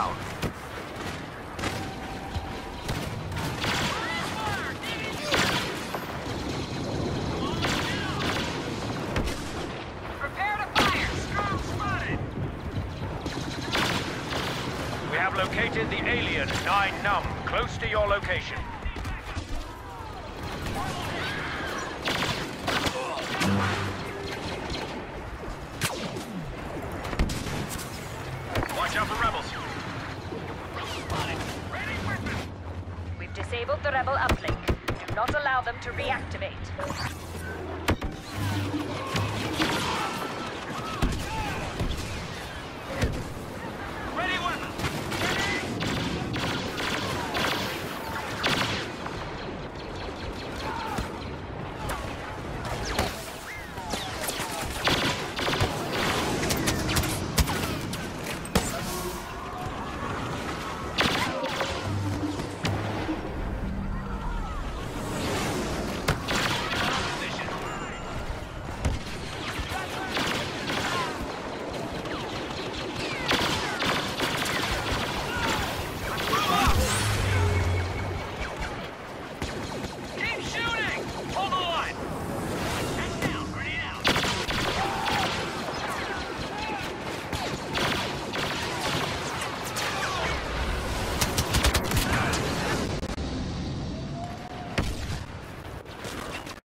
down. Prepare to fire! Strong spotted! We have located the alien 9 Num, close to your location. Watch out for rebels. We've disabled the rebel uplink. Do not allow them to reactivate.